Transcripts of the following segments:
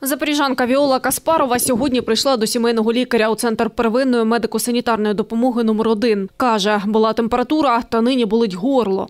Запоріжанка Віола Каспарова сьогодні прийшла до сімейного лікаря у Центр первинної медико-санітарної допомоги номер 1. Каже, була температура, та нині болить горло.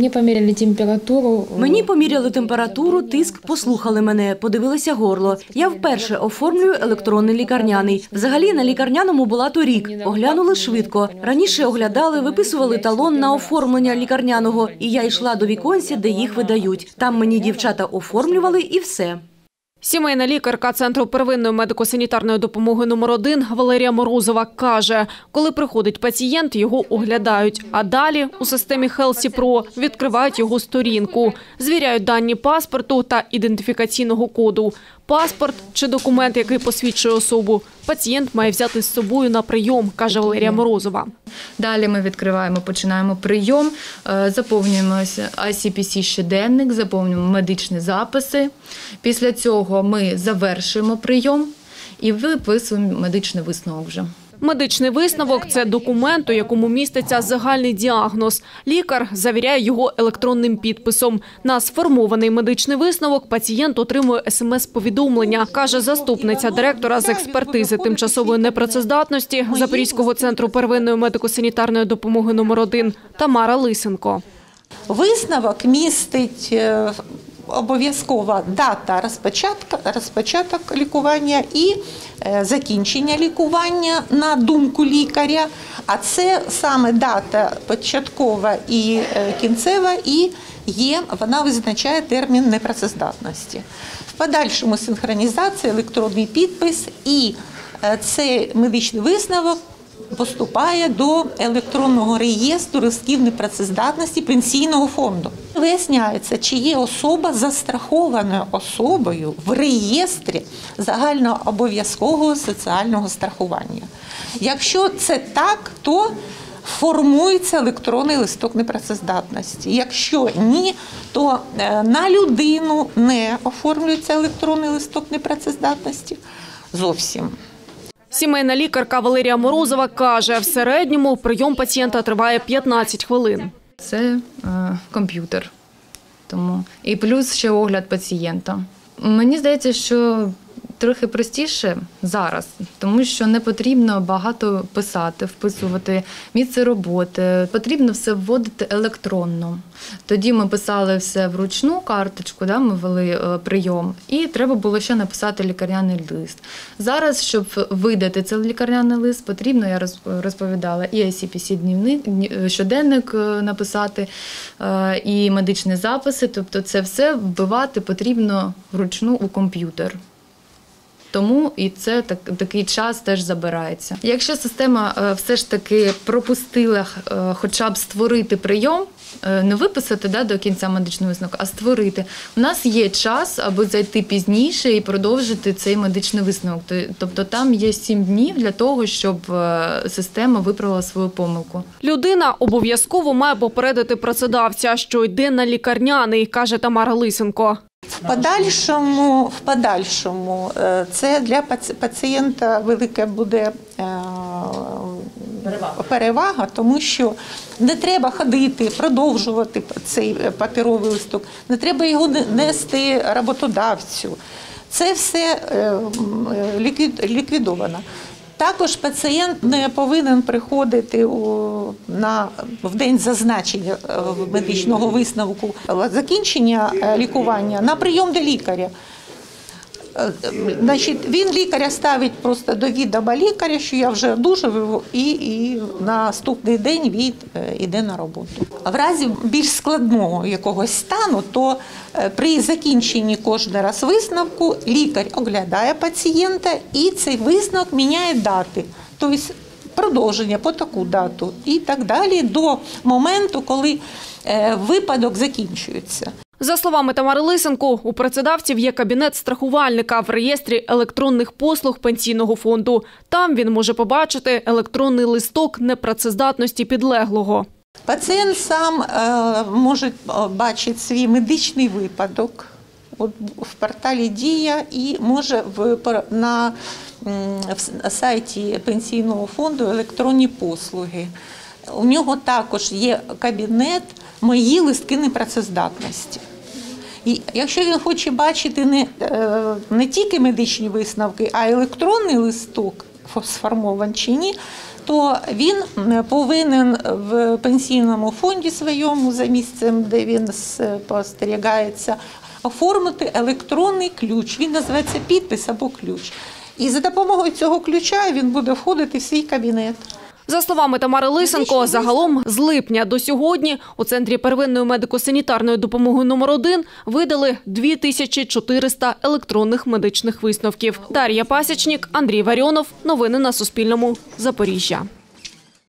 Мені поміряли температуру, тиск, послухали мене, подивилися горло. Я вперше оформлюю електронний лікарняний. Взагалі на лікарняному була торік. Оглянули швидко. Раніше оглядали, виписували талон на оформлення лікарняного. І я йшла до віконця, де їх видають. Там мені дівчата оформлювали і все. Сімейна лікарка Центру первинної медико-санітарної допомоги номер 1 Валерія Морозова каже, коли приходить пацієнт, його оглядають, а далі у системі HealthyPro відкривають його сторінку, звіряють дані паспорту та ідентифікаційного коду. Паспорт чи документ, який посвідчує особу, пацієнт має взяти з собою на прийом, каже Валерія Морозова. Далі ми відкриваємо, починаємо прийом, заповнюємо ICPC-щоденник, заповнюємо медичні записи. Після цього ми завершуємо прийом і виписуємо медичний висновок вже. Медичний висновок – це документ, у якому міститься загальний діагноз. Лікар завіряє його електронним підписом. На сформований медичний висновок пацієнт отримує СМС-повідомлення, каже заступниця директора з експертизи тимчасової непрацездатності Запорізького центру первинної медико-санітарної допомоги номер 1 Тамара Лисенко. Висновок містить обов'язкова дата розпочаток лікування і закінчення лікування на думку лікаря, а це саме дата початкова і кінцева, і вона визначає термін непрацездатності. В подальшому синхронізація, електронний підпис і цей медичний висновок поступає до електронного реєстру ризиків непрацездатності Пенсійного фонду. Виясняється, чи є особа застрахованою особою в реєстрі загальнообов'язкового соціального страхування. Якщо це так, то формується електронний листок непрацездатності. Якщо ні, то на людину не оформлюється електронний листок непрацездатності зовсім. Сімейна лікарка Валерія Морозова каже, в середньому прийом пацієнта триває 15 хвилин. Це комп'ютер. І плюс ще огляд пацієнта. Мені здається, що трохи простіше зараз, тому що не потрібно багато писати, вписувати місце роботи. Потрібно все вводити електронно. Тоді ми писали все вручну, карточку, ми ввели прийом, і треба було ще написати лікарняний лист. Зараз, щоб видати цей лікарняний лист, потрібно, я розповідала, і ICPC щоденник написати, і медичні записи. Тобто це все вбивати потрібно вручну у комп'ютер. Тому і це такий час теж забирається. Якщо система все ж таки пропустила хоча б створити прийом, не виписати до кінця медичного висновку, а створити. У нас є час, аби зайти пізніше і продовжити цей медичний висновок. Тобто там є 7 днів для того, щоб система виправила свою помилку. Людина обов'язково має попередити працедавця, що йде на лікарняний, каже Тамара Лисенко. В подальшому це для пацієнта велика буде перевага, тому що не треба ходити, продовжувати цей паперовий листок, не треба його нести роботодавцю. Це все ліквідовано. Також пацієнт не повинен приходити в день зазначення медичного висновку, закінчення лікування на прийом до лікаря. Він лікаря ставить просто до відома лікаря, що я вже одужав, і наступний день він йде на роботу. А в разі більш складного якогось стану, то при закінченні кожен раз висновку лікар оглядає пацієнта і цей висновок міняє дати. Тобто продовження по таку дату і так далі до моменту, коли випадок закінчується. За словами Тамари Лисенко, у працедавців є кабінет страхувальника в реєстрі електронних послуг Пенсійного фонду. Там він може побачити електронний листок непрацездатності підлеглого. Пацієнт сам може бачити свій медичний випадок в порталі «Дія» і може на сайті Пенсійного фонду електронні послуги. У нього також є кабінет «Мої листки непрацездатності». І якщо він хоче бачити не тільки медичні висновки, а електронний листок, сформований чи ні, то він повинен в пенсійному фонді своєму, за місцем, де він спостерігається, оформити електронний ключ. Він називається підпис або ключ. І за допомогою цього ключа він буде входити в свій кабінет. За словами Тамари Лисенко, загалом з липня до сьогодні у Центрі первинної медико-санітарної допомоги номер 1 видали 2400 електронних медичних висновків. Дар'я Пасічник, Андрій Варіонов. Новини на Суспільному. Запоріжжя.